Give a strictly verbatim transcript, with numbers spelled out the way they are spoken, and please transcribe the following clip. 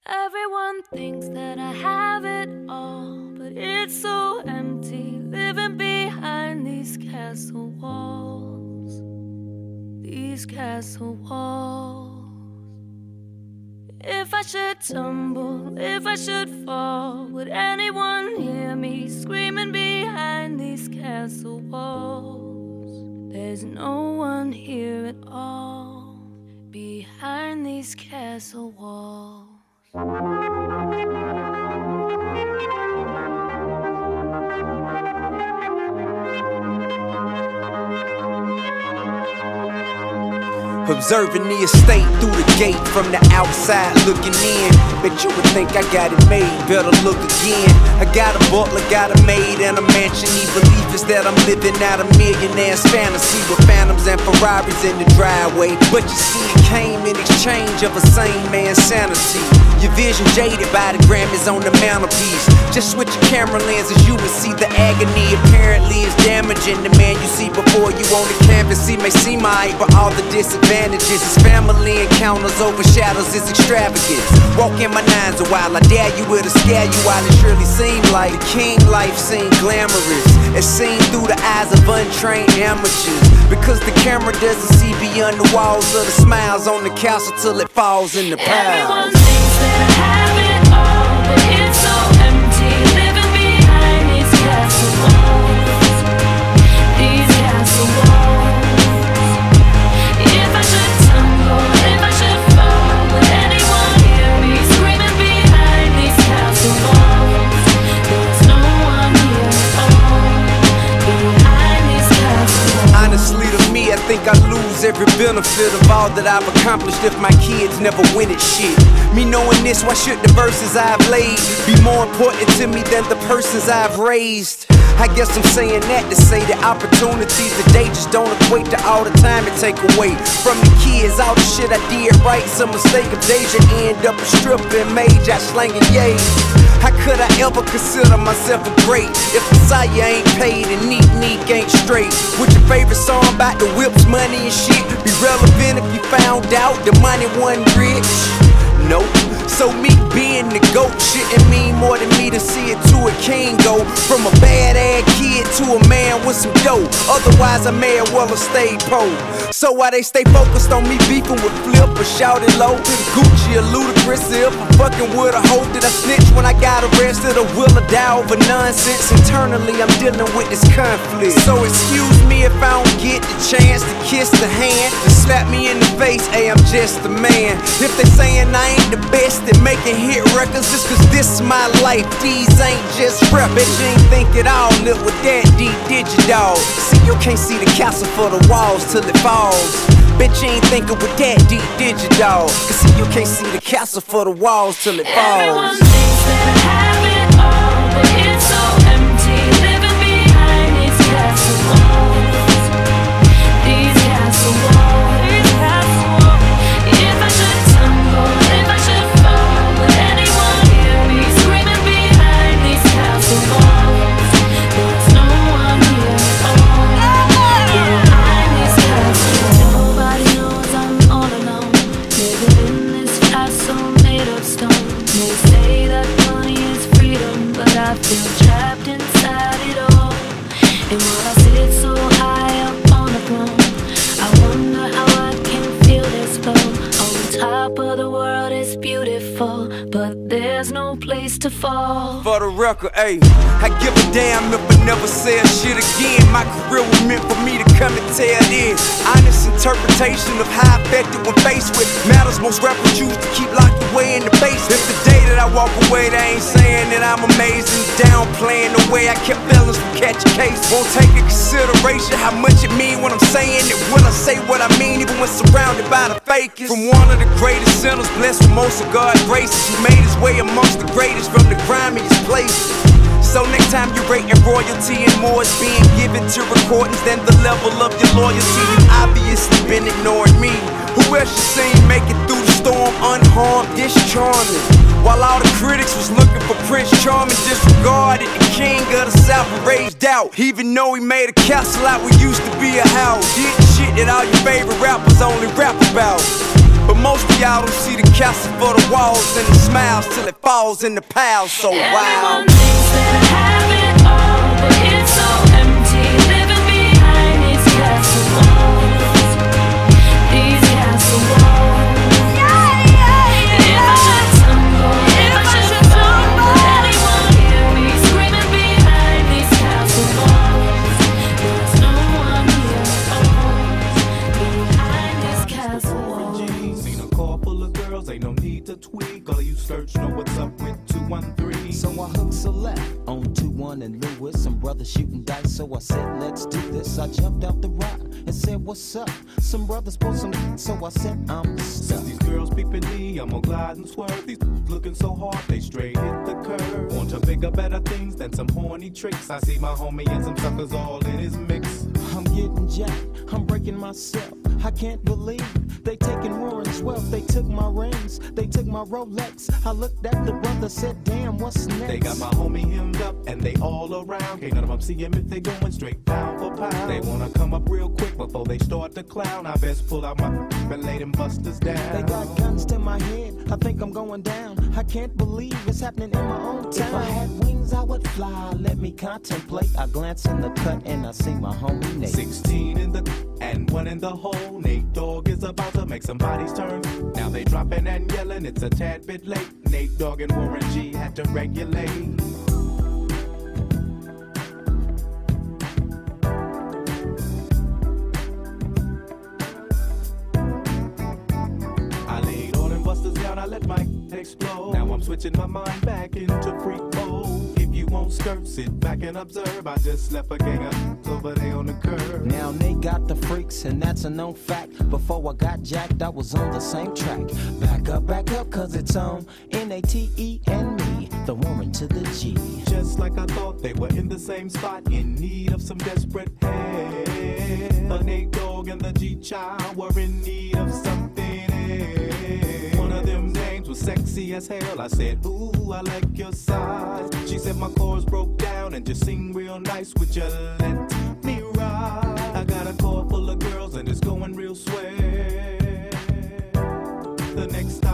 Everyone thinks that I have it all, but it's so empty living behind these castle walls. These castle walls. If I should tumble, if I should fall, would anyone hear me screaming behind these castle walls? There's no one here at all behind these castle walls. Observing the estate through the gate from the outside looking in. Bet you would think I got it made, better look again. I got a butler, got a maid, and a mansion. The belief is that I'm living out a millionaire's fantasy with phantoms and Ferraris in the driveway. But you see, it came in exchange of a sane man's sanity. Your vision jaded by the Grammys on the mantelpiece. Just switch your camera lenses, you will see the agony. Apparently it's damaging the man you see before you on the canvas. He may seem alright, but all the disadvantages his family encounters overshadows his extravagance. Walk in my nines a while, I dare you, it'll scare you while it surely seemed like the king life seemed glamorous. It's seen through the eyes of untrained amateurs, because the camera doesn't see beyond the walls of the smiles on the castle till it falls in the pile. Everyone thinks that I have it all, but it's so empty living behind these castle walls. These castle walls. If I should tumble, if I should fall, would anyone hear me screaming behind these castle walls? There's no one here at all behind these castle walls. Honestly, to me, I think I lose every benefit of all that I've accomplished if my kids never win at shit. Me knowing this, why should the verses I've laid be more important to me than the persons I've raised? I guess I'm saying that to say the opportunities today just don't equate to all the time it take away from the kids. All the shit I did right, some mistake of Deja end up a stripping major, slanging yays. How could I ever consider myself a great if Messiah ain't paid and Neek Neek ain't straight? Would your favorite song about the whips, money and shit be relevant if you found out the money wasn't rich? Nope. So me being the GOAT shouldn't mean more to me to see it to a king go from a bad ass kid to a man with some dough. Otherwise I may as well have stayed pro. So why they stay focused on me beefing with Flip or shouting low? Gucci or Ludacris if I'm fucking with a hoe. Did I snitch when I got arrested or will I die over nonsense? Internally I'm dealing with this conflict. So excuse me if I don't get the chance to kiss the hand, to slap me in the face, hey I'm just a man. If they saying I ain't the best at making hit records, just cause this is my life, these ain't just rap. Bet you ain't think it all, live with that D Digidog. See, you can't see the castle for the walls till it falls. Bet you ain't thinking with that D Digidog, cause see, you can't see the castle for the walls till it falls. Everyone thinks that I have it all, but it's so empty living behind these castle walls. These castle walls. These castle walls. If I should tumble, if I should fall, would anyone hear me screaming behind these castle walls? There's no one here at all behind these castle walls. Nobody knows I'm all alone, living in this castle made of stone. They say that money is freedom, but I feel trapped inside it all. And while I sit so high up on the throne, I wonder how I can feel this flow. On top of the world is beautiful, but there's no place to fall. For the record, ayy, I give a damn if I never say a shit again. My career was meant for me to come and tell this honest interpretation of how I felt when faced with matters most rappers choose to keep locked away in the basement. If the day that I walk away, they ain't saying that I'm amazing, downplaying the way I kept feelings from catching case. Won't take in consideration how much it mean when I'm saying it. Will I say what I mean even when surrounded by the fakest? From one of the greatest sinners, blessed with most of God's graces, who made his way amongst the greatest from the grimiest places. So next time you're rating royalty and more is being given to recordings than the level of your loyalty, you obviously been ignoring me. Who else you seen make it through the storm unharmed, discharming? While all the critics was looking for Prince Charming, disregarded the king of the South and raged out. Even though he made a castle out what used to be a house, did shit that all your favorite rappers only rap about. But most of y'all don't see the castle for the walls and the smiles till it falls in the piles. So Everyone wild. thinks that I have it all, but it's so empty, living behind these castle walls. These castle walls. If I should tumble, if I should fall, would anyone hear me screaming behind these castle walls? There's no one here at all, behind these castle walls. Seen a car full of girls, ain't no need to tweak. All you search know what's up with two one three. So I hooked select on two one and Lewis. Some brothers shooting dice, so I said, let's do this. I jumped out the ride and said, what's up? Some brothers pulled some, so I said, I'm Since stuck. these girls peeping me, I'm gonna glide and swerve. These looking so hard, they straight hit the curve. Want to bigger, better things than some horny tricks. I see my homie and some suckers all in his mix. I'm getting jacked, I'm breaking myself. I can't believe they taking Warren's wealth. They took my rings, they took my Rolex. I looked at the brother, said, damn, what's next? They got my homie hemmed up and they all around. Can't none of them see him if they going straight pound for pound. They wanna come up real quick before they start to clown. I best pull out my and lay them busters down. They got guns to my head, I think I'm going down. I can't believe it's happening in my own town. If I had wings, I would fly, let me contemplate. I glance in the cut and I see my homie Nate. Sixteen in the and one in the hole. Nate Dogg is about to make somebody's turn. Now they dropping and yelling, it's a tad bit late. Nate Dogg and Warren G had to regulate. I laid all them busters down, I let my explode. Now I'm switching my mind back into freak mode. If you won't skirt, sit back and observe. I just left a gang of over there on the curb. Now they got the freaks and that's a known fact. Before I got jacked, I was on the same track. Back up, back up, cause it's on N A T E and me, the woman to the G. Just like I thought, they were in the same spot, in need of some desperate help. The Nate Dogg and the G-Child were in need of something else. One of them names was sexy as hell. I said, ooh, I like your size. She said my chords broke down and just sing real nice. Would you let me ride? I got a car full of girls and it's going real swell. The next